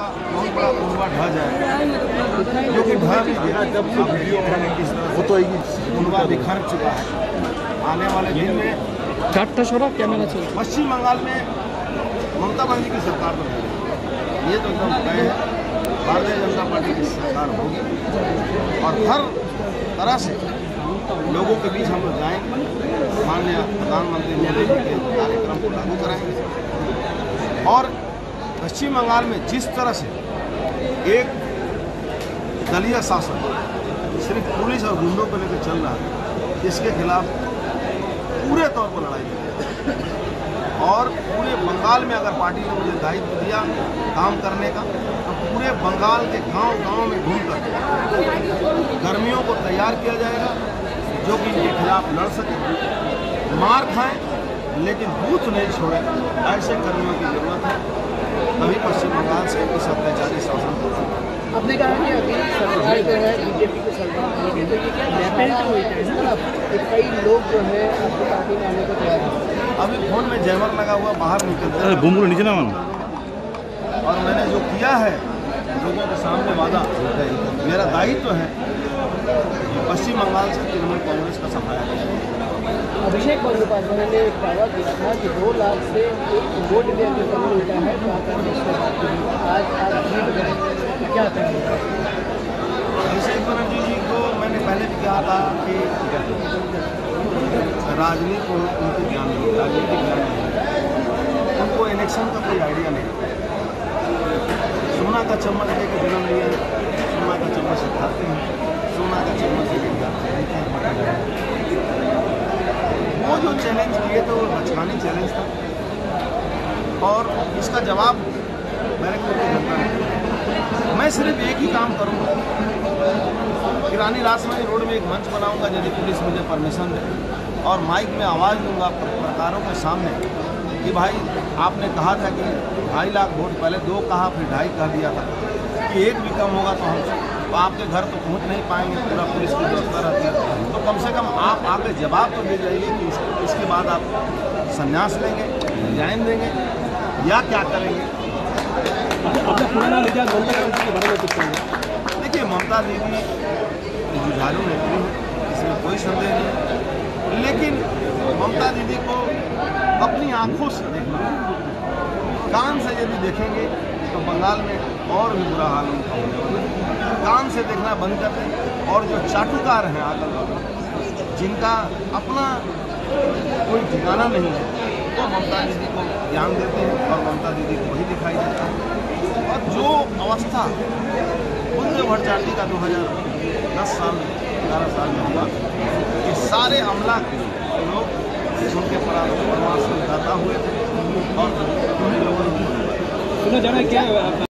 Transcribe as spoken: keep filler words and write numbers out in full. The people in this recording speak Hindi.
का बहुत बड़ा कुनबा ढह जाए, जो कि ढह भी गया। जब किस तरह वो तो कुनबा बिखर चुका है। आने वाले दिन में पश्चिम बंगाल में ममता बनर्जी की सरकार तो नहीं, ये तो एकदम तय है। भारतीय जनता पार्टी की सरकार होगी और हर तरह से लोगों के बीच हम लोग जाएंगे, माननीय प्रधानमंत्री मोदी जी के कार्यक्रम को लागू कराएंगे। और पश्चिम बंगाल में जिस तरह से एक दलीय शासन सिर्फ पुलिस और गुंडों को लेकर चल रहा है, इसके खिलाफ पूरे तौर पर लड़ाई करेंगे। और पूरे बंगाल में अगर पार्टी ने मुझे दायित्व दिया काम करने का, तो पूरे बंगाल के गांव-गांव में घूमकर कर्मियों को तैयार किया जाएगा, जो कि इनके खिलाफ लड़ सके, मार खाएं लेकिन बूथ नहीं छोड़े। ऐसे कर्मियों की जरूरत है, तभी पश्चिम बंगाल से इस अत्याचारी शासन को। आपने कहा कि अभी सरकार जो है बीजेपी की सरकार है, तो ये क्या नेपल्ट हुई है इस तरफ कि कई लोग जो है आपकी पार्टी में आने को तैयार हैं। अभी फोन में जैमर लगा हुआ बाहर निकलता है, घूम नीचे ना मानो। और मैंने जो किया है लोगों के सामने वादा, मेरा दायित्व है पश्चिम बंगाल से तृणमूल कांग्रेस का सफाया। अभिषेक बंदोपाध्याय ने एक दावा किया था कि दो लाख से एक वोट देने में कमी होता है, तो आज आप जीत गए, तो क्या कहेंगे? अभिषेक बनर्जी जी को मैंने पहले भी कहा था कि राजनीति को उनकी ज्ञान नहीं, राजनीतिक ज्ञान नहीं, उनको इलेक्शन का कोई आइडिया नहीं। सोना का चम्मच लेकर जन्म लिया, सोना का चम्मच से खाते हैं, सोना का चम्मच लेकर जाते हैं। वो जो चैलेंज किए थे वो बचकानी चैलेंज था, और इसका जवाब मेरे को जनता ने। मैं सिर्फ एक ही काम करूँगा कि रानी रासमणी रोड में एक मंच बनाऊंगा, यदि पुलिस मुझे परमिशन दे, और माइक में आवाज़ दूंगा पत्रकारों के सामने कि भाई आपने कहा था कि ढाई लाख वोट, पहले दो कहा फिर ढाई कह दिया था, कि एक भी कम होगा तो हम तो आपके घर तो पहुंच नहीं पाएंगे, पूरा पुलिस की व्यवस्था रहती है, तो कम से कम आप आगे जवाब तो दे जाइए कि इस, इसके बाद आप संन्यास लेंगे, रिजाइन देंगे या क्या करेंगे। देखिए, ममता दीदी जुझारू नेत्री है, इसमें कोई संदेह नहीं, लेकिन ममता दीदी को अपनी आंखों से देखना, कान से यदि देखेंगे तो बंगाल में और भी बुरा हाल उनका होगा। कान से देखना बंद कर दें, और जो चाटुकार हैं आकर जिनका अपना कोई ठिकाना नहीं है, वो ममता दीदी को ज्ञान देते हैं और ममता दीदी को वही दिखाई देता है। और जो अवस्था बुद्ध भट्टाचार्य का दो हज़ार दस साल में ग्यारह साल में हुआ कि सारे अमला लोग उनके परामर्श में दाता हुए थे और उन्हीं लोगों ने सुना जाना क्या